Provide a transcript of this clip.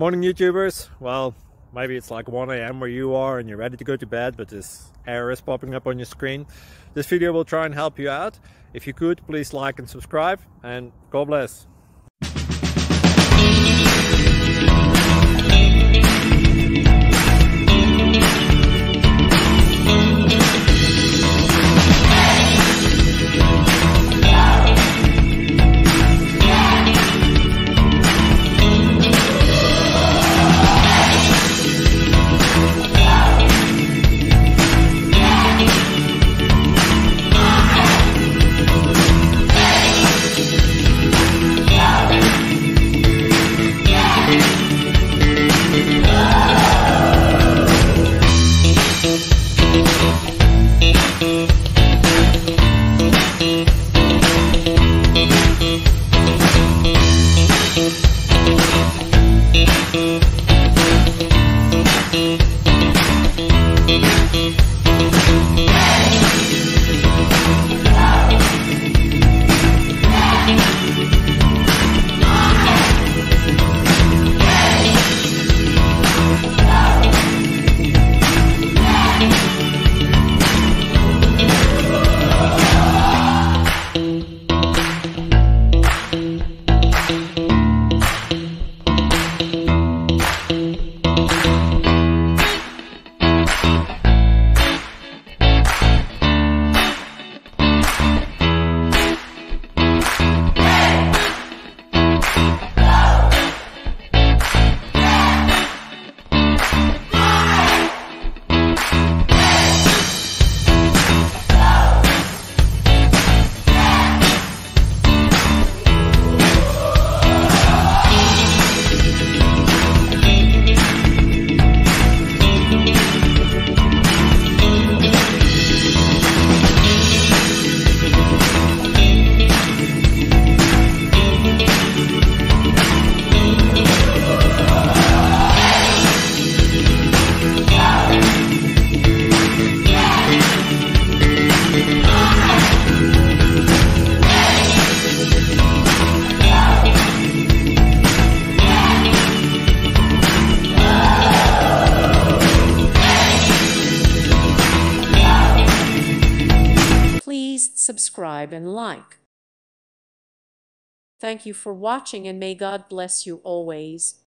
Morning YouTubers. Well, maybe it's like 1 a.m. where you are and you're ready to go to bed, but this error is popping up on your screen. This video will try and help you out. If you could, please like and subscribe, and God bless. Please subscribe and like. Thank you for watching, and may God bless you always.